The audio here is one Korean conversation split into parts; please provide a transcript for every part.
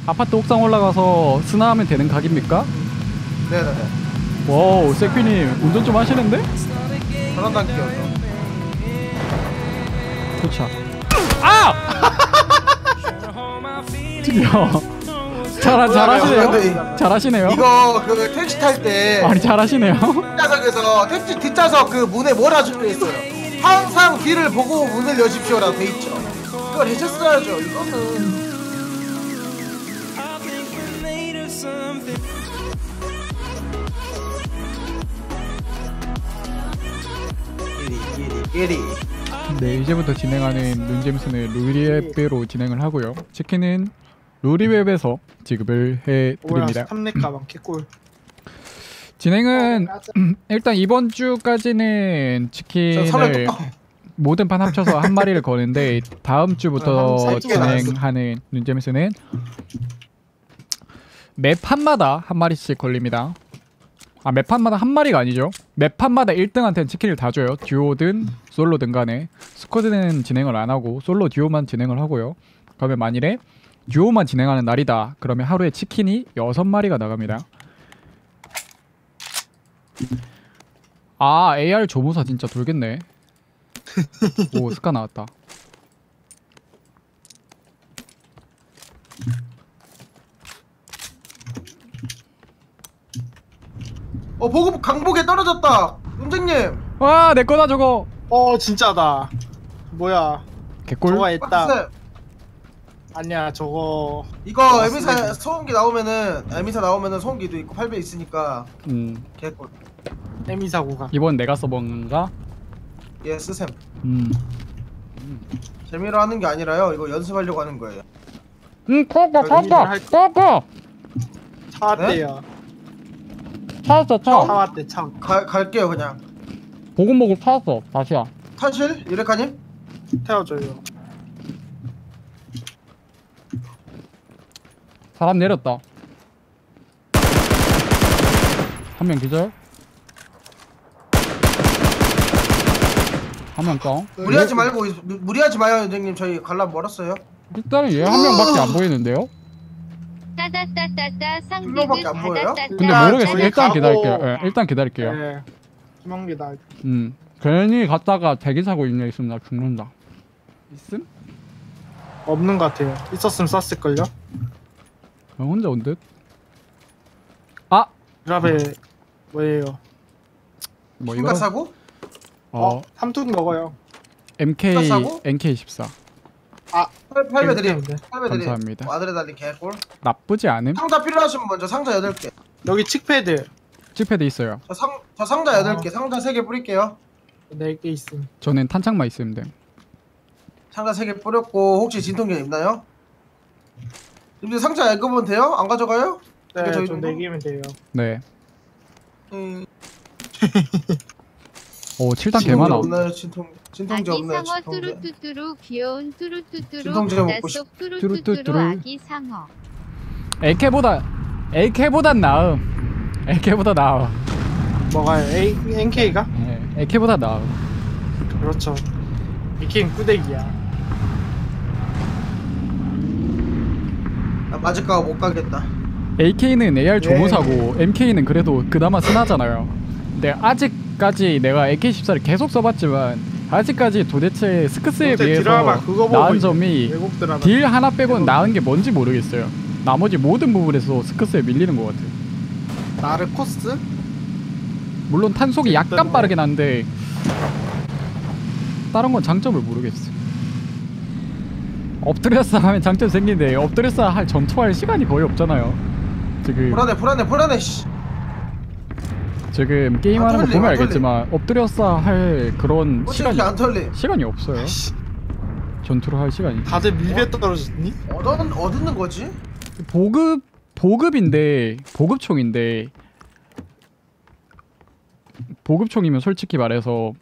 아파트 옥상 올라가서 스나하면 되는 각입니까? 네네네. 와우, 세퀴님 운전 좀 하시는데? 전원단기요. 도착. 아! 특이야. 잘하시네요. 잘하시네요. 이거 그 택시 탈 때 아니 잘하시네요. 뒷좌석에서 택시 뒷좌석 그 문에 뭐라 적혀 있어요? 항상 뒤를 보고 문을 여십시오라고 돼 있죠. 이걸 해줬어야죠. 이거는. 끼리. 네, 이제부터 진행하는 눈잼스는 루리웹으로 진행을 하고요. 치킨은 루리웹에서 지급을 해드립니다. 스탑렉 가방 개꿀. 진행은 일단 이번 주까지는 치킨을 모든 판 합쳐서 한 마리를 거는데 다음 주부터 진행하는 눈잼스는 매 판마다 한 마리씩 걸립니다. 아, 매 판마다 한 마리가 아니죠. 매 판마다 1등한테는 치킨을 다 줘요. 듀오든 솔로든 간에. 스쿼드는 진행을 안 하고 솔로 듀오만 진행을 하고요. 그러면 만일에 듀오만 진행하는 날이다 그러면 하루에 치킨이 6마리가 나갑니다. 아, AR 조무사 진짜 돌겠네. 오, 스카 나왔다. 보급 강복에 떨어졌다. 은장님. 와, 내 거다 저거. 진짜다. 뭐야? 개꿀. 저거 했다. 박스. 아니야 저거. 이거 에미사 소음기 나오면은 에미사 나오면은 소음기도 있고 8배 있으니까 개꿀. 에미사고가. 이번 내가 써본가? 예, 쓰셈. 재미로 하는 게 아니라요. 이거 연습하려고 하는 거예요. 찾았어. 차왔대요. 찾았어. 차왔대 차. 갈게요 그냥. 보금 찾았어. 다시야. 타실? 유레카님? 태워줘요. 사람 내렸다. 한 명 기절. 한 명 깡. 무리하지 말고 무리하지 마요, 선생님. 저희 관람 멀었어요. 일단은 얘 한 명밖에 안 보이는데요. 따다따따따 한 명밖에 안 보여요? 근데 모르겠어요. 일단 가고. 기다릴게요. 예, 일단 기다릴게요. 네. 주먹기다. 괜히 갔다가 대기 사고 있냐 있으면 나 죽는다. 있음? 없는 것 같아요. 있었으면 쐈을걸요? 혼자 온 듯? 아! 드랍에 뭐예요? 뭐 흉가 이거? 사고? 삼뚝 먹어요. MK14 8배 드림. 8배 드림. 감사합니다. 아드레날린 개꿀. 나쁘지 않음? 상자 필요하시면 먼저 상자 8개. 여기 칙패드 칙패드 있어요. 저 상자 8개. 상자 3개 뿌릴게요. 4개 있음. 저는 탄창만 있으면 돼. 상자 3개 뿌렸고 혹시 진통제 있나요? 근데 상자 앵거면 돼요? 안 가져가요? 네, 저희 저 4개면 돼요. 네. 오, 7단 개 많아. 없나요? 진통제 없나요? 아기 상어 진통제. 뚜루뚜뚜루 귀여운 뚜루뚜뚜루 진통제 먹고 바닷속 뚜루뚜뚜루. 뚜루뚜뚜루 아기 상어. AK보단 나음. AK보다 나아. 뭐가요? NK가? 네, AK보다 나아. 그렇죠. AK는 꾸대기야. 나 맞을까 못 가겠다. AK는 AR 조무사고 MK는 그래도 그나마 순하잖아요. 근데 아직까지 내가 AK14를 계속 써봤지만 아직까지 도대체 스크스에 비해서 나은 점이 딜 하나 빼고는 나은 게 뭔지 모르겠어요. 나머지 모든 부분에서 스크스에 밀리는 것 같아요. 나르코스? 물론 탄속이 약간 빠르긴 한데 다른 건 장점을 모르겠어. 엎드렸어 하면 장점 생기는데 엎드렸어 할 전투할 시간이 거의 없잖아요. 지금 불안해 씨. 지금 게임하는 거 보면 알겠지만 엎드렸어 할 그런 시간이 없어요. 전투를 할 시간이. 다들 밀배 떨어졌니? 얻는 거지? 보급인데 보급총인데 보급총이면 솔직히 말해서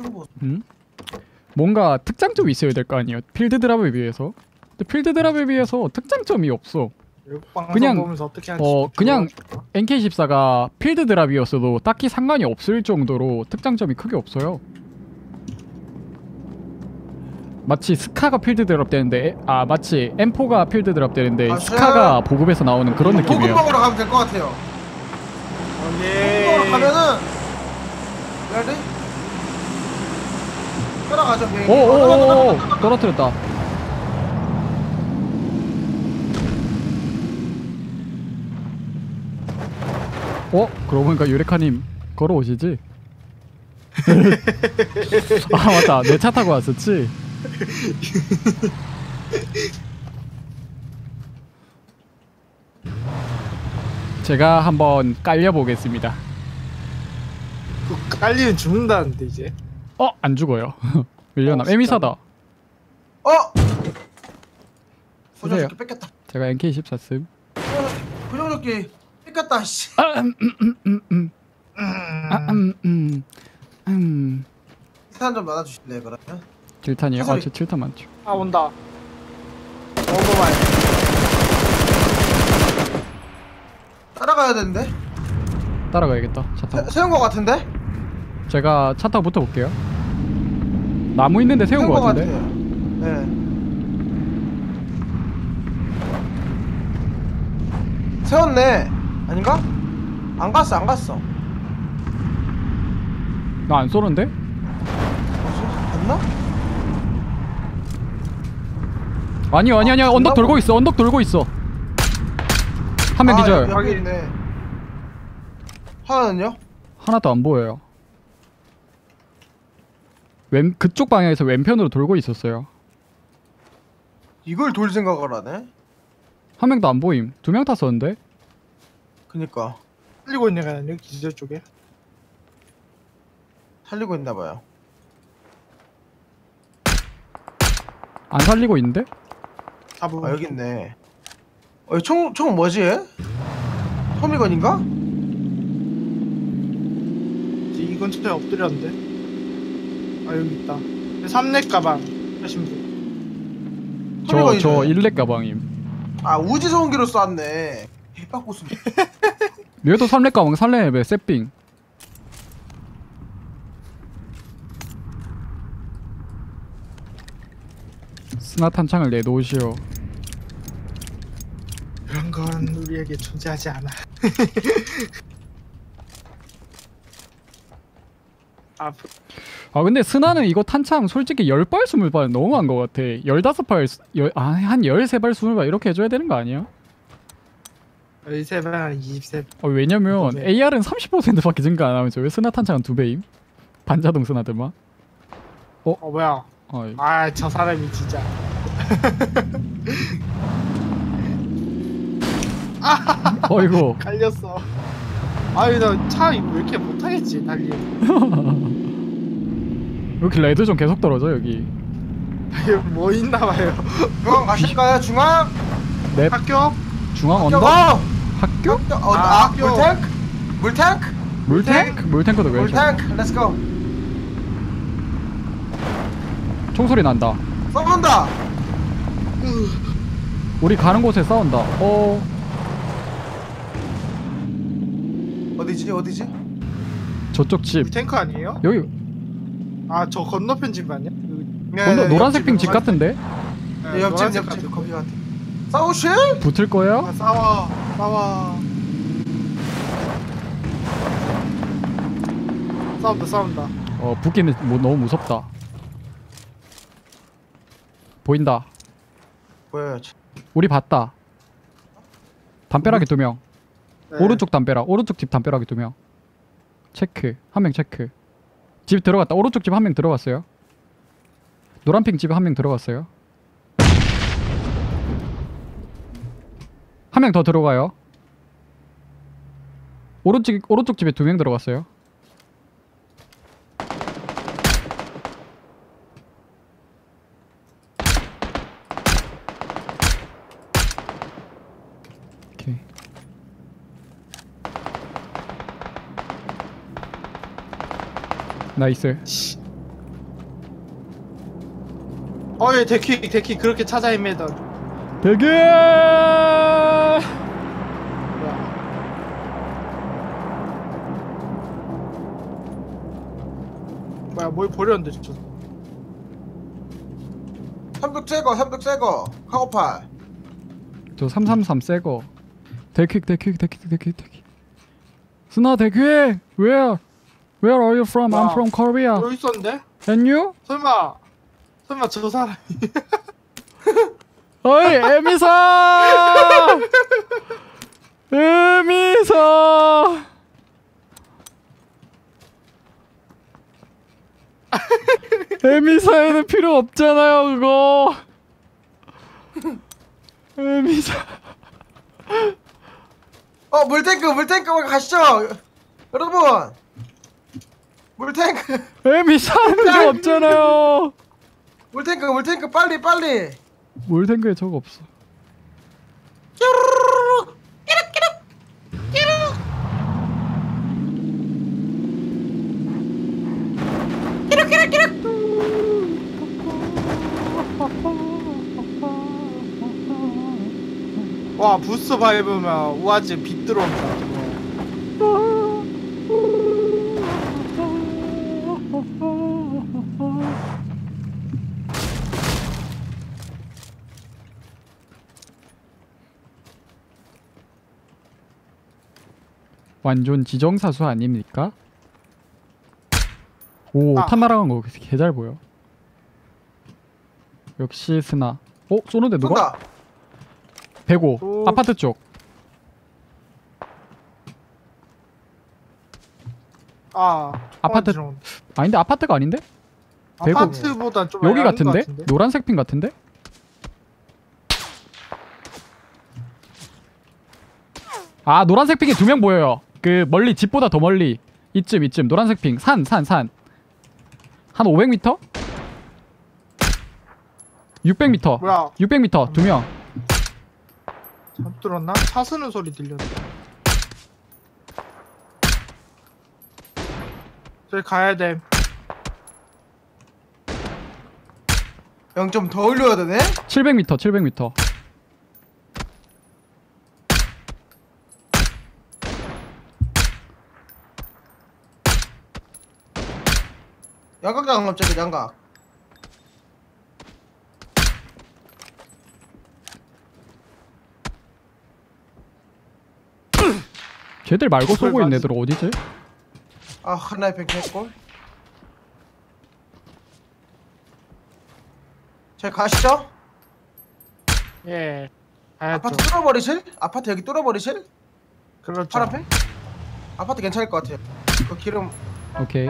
뭔가 특장점이 있어야 될 거 아니에요. 필드 드랍에 비해서. 근데 필드 드랍에 비해서 특장점이 없어. 그냥 그냥 NK14가 필드 드랍이었어도 딱히 상관이 없을 정도로 특장점이 크게 없어요. 마치 스카가 필드 드랍 되는데 마치 M4가 필드 드랍 되는데 아, 스카가 보급에서 나오는 그런 보급 느낌이에요. 먹으러 가면 될 것 같아요. 보급 먹으러 가면은 레디? 따라가죠 비행기. 오오오오 떨어뜨렸다. 그러고 보니까 유레카님 걸어오시지? 아 맞다 내 차 타고 왔었지? 제가 한번 깔려보겠습니다. 깔리면 죽는다는데 이제. 안 죽어요. 밀려나 에미사다. 고정조끼 뺏겼다. 제가 NK14 씀. 고정조끼 뺏겼다 씨. 일단 좀 나눠주실래요 그러면? 7탄이요? 사소리. 저 7탄 많죠. 온다. 오토바이. 따라가야 되는데? 따라가야겠다. 차 타고. 세운 거 같은데? 제가 차 타고 붙어볼게요. 나무 있는데 세운 거 같은데? 같아요. 네. 세웠네. 아닌가? 안 갔어. 나 안 쏘는데? 뭐지? 갔나? 아니요. 언덕 돌고 있어. 한 명 기절. 여기 있네. 하나는요? 하나도 안 보여요. 그쪽 방향에서 왼편으로 돌고 있었어요. 이걸 돌 생각을 하네? 한 명도 안 보임. 2명 탔었는데? 그니까 살리고 있는 애가 여기 기절 쪽에. 살리고 있나봐요. 안 살리고 있는데? 여기 있네. 총 뭐지 얘? 토미건인가? 이 근처에 엎드렸는데. 여기 있다. 3렙 가방 하신 분. 저 토미건이네. 일렉 가방임. 우지 소음기로 쐈네. 개빡고수. 얘도 3렙 가방 3렙에 세핑. 스나 탄창을 내놓으시오. 그런 건 우리에게 존재하지 않아. 근데 스나는 이거 탄창 솔직히 10발 20발 너무한 것 같아. 15발 한 13발 20발 이렇게 해줘야 되는 거 아니야? 13발 20세. 왜냐면 네. AR은 30%밖에 증가 안 하면서 왜 스나 탄창은 2배임? 반자동 스나들만? 뭐야? 저 사람이 진짜. 어이구. 갈렸어. 나 차 이거 왜 이렇게 못하겠지 달리. 이렇게 레드존 계속 떨어져 여기. 뭐 있나봐요. 중앙 가실까요? 중앙? 넵. 학교? 중앙 학교? 언덕? 학교? 학교? 학교. 물탱크? 물탱크? 물탱크도 왜 물탱크 렛츠고. 총소리 난다. 싸운다. 우리 가는 곳에 싸운다. 어디지? 저쪽 집. 탱크 아니에요? 여기 저 건너편 집 아니야? 노란색 핑 집 같은데? 네, 옆집 거기 같아. 싸우실? 붙을 거야? 싸워. 싸운다. 붙기는 너무 무섭다. 보인다. 보여요. 우리 봤다. 담벼락에 2명. 네. 오른쪽 담벼락. 오른쪽 집 담벼락에 2명. 체크. 한 명 체크. 집 들어갔다. 오른쪽 집 한 명 들어갔어요. 노란핑 집에 한 명 들어갔어요. 한 명 더 들어가요. 오른쪽 집에 2명 들어갔어요. 오케이. 나이스. 얘 데키 그렇게 찾아 헤매던. 대기! 뭐야 뭘 버렸는데 저. 삼뚝 새거 카고팔. 저 333 새거. 대퀵. 스나 대퀵. Where are you from? I'm from Korea. 여기 있었는데? And you? 설마 저 사람이 어이 에미사. 에미사에는 필요 없잖아요 그거. 에미사. 물탱크 가시죠 여러분. 물탱크 에미사는 필요 없잖아요. 물탱크 빨리. 물탱크에 저거 없어. 와 부스 밟으면 우아지 빛 들어온다 저거. 완전 지정사수 아닙니까? 오, 탄 날아간 거 개잘 보여. 역시 스나. 쏘는데 누가? 쏜다. 105 아파트 쪽. 아파트. 아닌데 아파트가 아닌데? 아파트보다 좀 여기 야한 같은데? 것 같은데? 노란색 핀 같은데? 아 노란색 핑이 2명 보여요. 그 멀리 집보다 더 멀리 이쯤 노란색 핑 산 한 500m? 600m 뭐야 600m 2명. 잘못 들었나? 차 쓰는 소리 들렸네. 저기 가야 돼. 형 좀 더 올려야 되네. 700m 양각장 갑자기 양각. 쟤들 말고 쏘고 있는 애들 어디지? 아 하나의 개꿀. 잘 가시죠. 예. 가야죠. 아파트 뚫어버리실? 아파트 여기 뚫어버리실? 그렇죠. 파란색? 아파트 괜찮을 것 같아요. 그 기름. 오케이.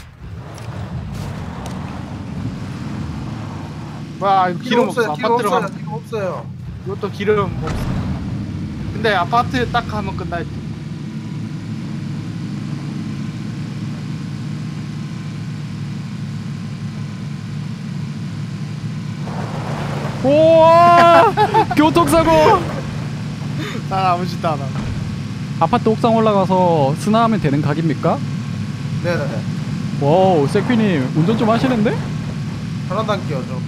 와 이거 기름 없어. 기름 아파트로 없어요. 가면 기름 없어요. 이것도 기름 없어. 근데 아파트 딱 가면 끝날 듯. 우와 교통사고. 난 아무 짓도 안 하고. 아파트 옥상 올라가서 스나하면 되는 각입니까? 네네네. 와우 세퀴님 운전 좀 하시는데? 전환단 끼워줘.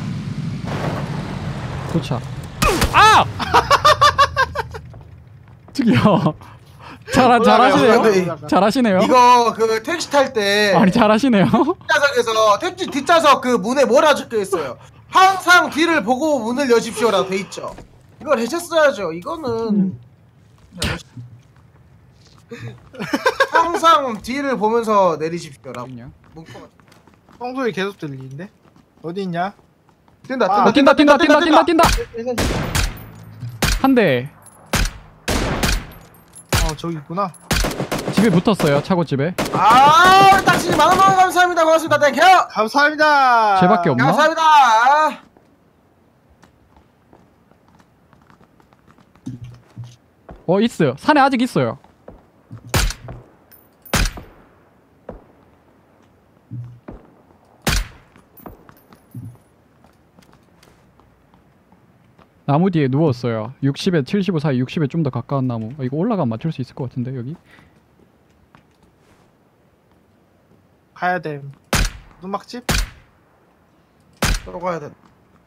도착. 아! 저기요. 잘하시네요. 잘하시네요. 이거 그 택시 탈 때 아니 잘하시네요. 뒷좌석에서 택시 뒷좌석 그 문에 뭐라 적혀 있어요? 항상 뒤를 보고 문을 여십시오라고 돼 있죠. 이걸 해줬어야죠. 이거는 항상 뒤를 보면서 내리십시오라고. 문구가 똥소리 계속 들리는데? 어디 있냐? 뛴다. 뛴다. 한 대. 저기 있구나. 집에 붙었어요. 차고집에. 아, 딱지 10,000원 감사합니다. 고맙습니다. 땡큐. 감사합니다. 쟤밖에 없나? 감사합니다. 있어요. 산에 아직 있어요. 나무 뒤에 누웠어요. 60에 75 사이 60에 좀 더 가까운 나무. 이거 올라가면 맞출 수 있을 것 같은데 여기. 가야 돼. 눈막집? 들어가야 돼.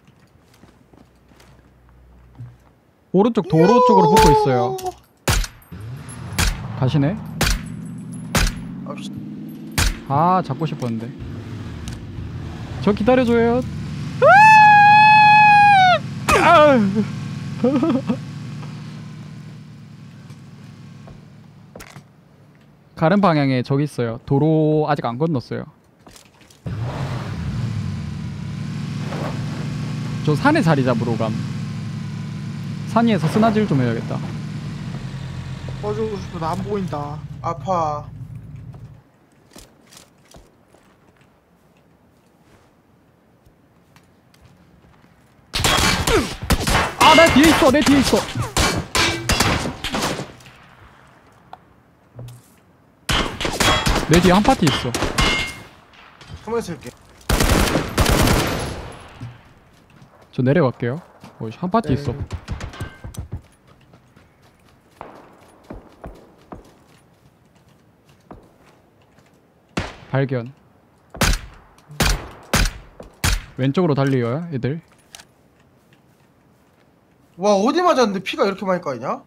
오른쪽 도로 쪽으로 붙고 있어요. 가시네. 아 잡고 싶었는데. 저 기다려줘요. 아! 가는 방향에 저기 있어요. 도로 아직 안 건넜어요. 저 산에 자리 잡으러 감. 산 위에서 스나질 좀 해야겠다. 꺼주고 싶어. 나 안 보인다. 아파. 아, 나 뒤에 있어. 내 뒤에 있어. 내 뒤에 한 파티 있어. 가만히 있을게. 저 내려갈게요. 한 파티 네. 있어. 발견. 왼쪽으로 달려요, 애들. 와 어디 맞았는데 피가 이렇게 많이 까이냐?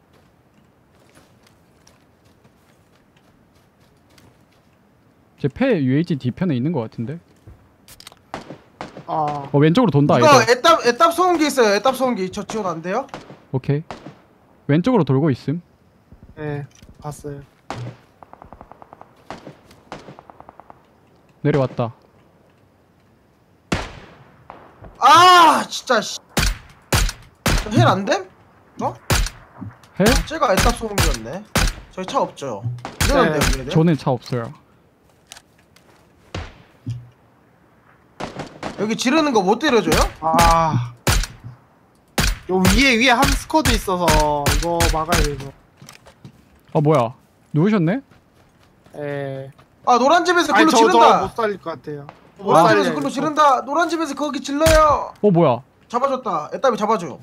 제 폐 UH 뒤편에 있는 것 같은데. 아, 왼쪽으로 돈다. 이거 애들. 애답 소음기 있어요. 애답 소음기 저 지원 안 돼요? 오케이. 왼쪽으로 돌고 있음. 네, 봤어요. 내려왔다. 아 진짜 씨. 헬 안 됨? 어? 해? 쟤가 애답 소음기였네. 저희 차 없죠? 이러는데 네. 얘들? 저는 차 없어요. 여기 지르는 거 못 때려줘요? 아, 요 위에 한 스쿼드 있어서 이거 막아야 돼서. 뭐야? 누우셨네? 예. 아 노란 집에서 아니 글로 저 지른다. 못 살릴 것 같아요. 못 노란 집에서 살려요, 글로 이거. 지른다. 노란 집에서 거기 질러요. 뭐야? 잡아줬다. 애답이 잡아줘.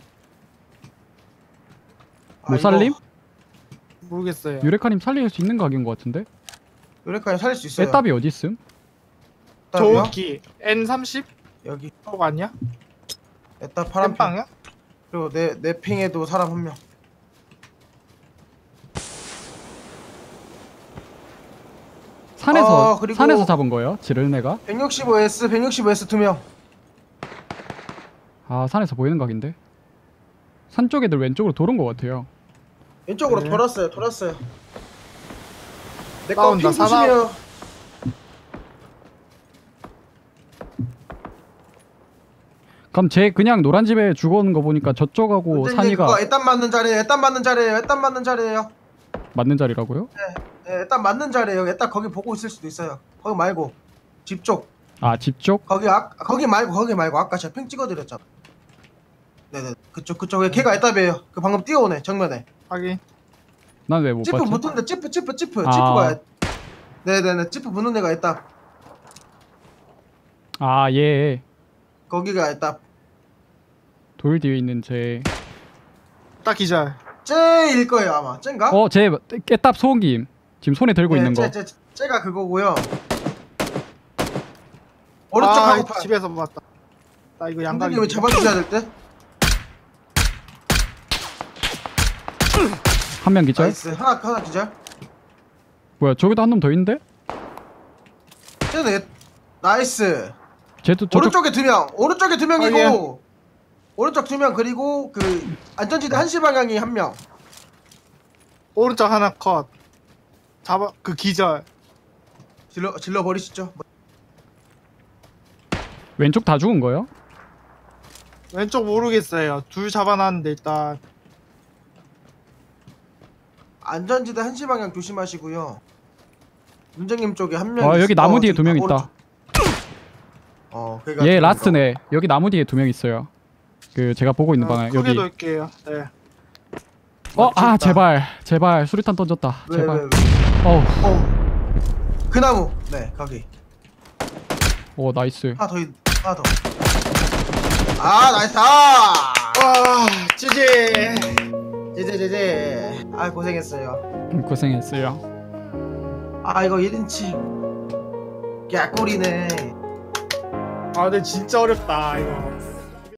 아, 못 살림? 모르겠어요. 유레카님 살릴 수 있는 각인 것 같은데? 유레카에 살릴 수 있어요. 애답이 어디 있음? 애답이요? 저기 N30 여기 쪽 아니야? 애답 파란 핑. 땜빵이야? 그리고 내 핑에도 사람 한 명. 그리고- 산에서 잡은 거예요? 지르는 애가? 165S 165S 두 명. 아, 산에서 보이는 각인데? 산 쪽 애들 왼쪽으로 돌은 것 같아요. 왼쪽으로 네. 돌았어요. 내거 싸운다, 핑 조심해요. 그럼 쟤 그냥 노란 집에 죽어오는 거 보니까 저쪽하고 근데 산이가 그거 애답 맞는 자리에요. 애답 맞는 자리에요. 맞는 자리라고요? 네, 애답 맞는 자리에요. 애답 거기 보고 있을 수도 있어요. 거기 말고 집 쪽. 아, 집 쪽? 거기 말고 아까 제가 핑 찍어드렸잖아. 네네 그쪽에 걔가 애답이에요. 그 방금 뛰어오네 정면에. 확인. 난 왜 못 찌프 봤지? 붙은데 찌프 아. 찌프가 네네네 찌프 붙는 애가 애답. 아, 예. 거기가 애답. 돌 뒤에 있는 쟤. 딱 기절. 쟤일 거예요 아마. 쟤인가? 쟤 깨답 소음기 지금 손에 들고 있는 거. 쟤가 그거고요. 오른쪽 아, 하고 팔. 집에서 봤다. 나 이거 양각. 양각이 잡아주셔야 될 때. 한 명 기절? 나이스. 하나 기절. 뭐야, 저기도 한 놈 더 있는데? 쟤는 나이스. 쟤도 저쪽. 오른쪽에 두 명이고 예. 오른쪽 두 명 그리고 그 안전지대 1시 방향이 한 명. 오른쪽 하나 컷. 잡아 그 기절. 질러 버리시죠. 왼쪽 다 죽은 거예요? 왼쪽 모르겠어요. 둘 잡아놨는데 일단 안전지대 1시 방향 조심하시고요. 문정님 쪽에 한 명. 여기 나무 뒤에 두 명 있다. 그러니까 얘 라스트네. 여기 나무 뒤에 두 명 있어요. 그 제가 보고 있는 방향. 크게 여기. 놓을게요. 네. 제발 수류탄 던졌다. 제발. 왜? 어우. 그 나무. 네, 거기. 나이스. 하나 더. 아, 나이스. 아! 찌지. 제제. 아, 고생했어요. 고생했어요. 아, 이거 1인칭. 개꿀이네. 아 근데 진짜 어렵다 이거.